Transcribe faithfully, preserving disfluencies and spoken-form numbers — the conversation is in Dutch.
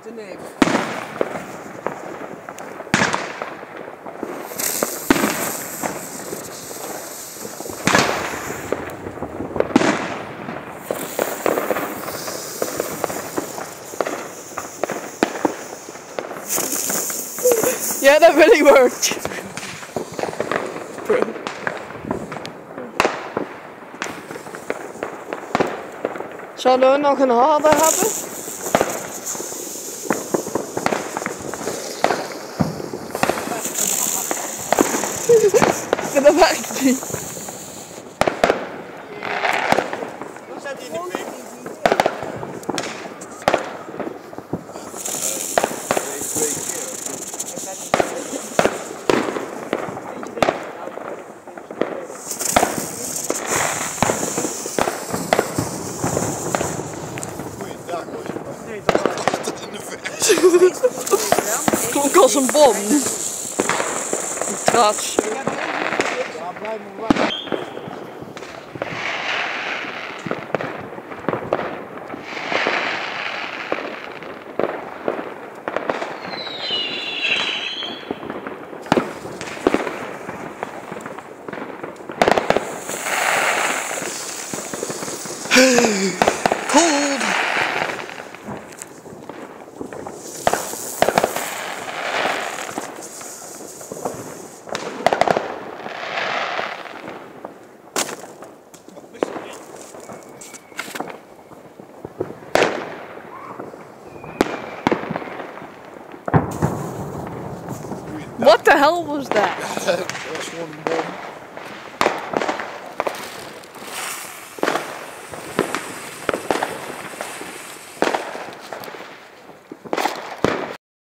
de neef. Ja, dat really worked. Zouden we nog een harde hebben? Dat werkt niet. Hoe zet hij in de pik? Klonk als een bom. Een trats. Ja, blijf maar wachten. Cold. What the hell was that? Dat was gewoon een bom.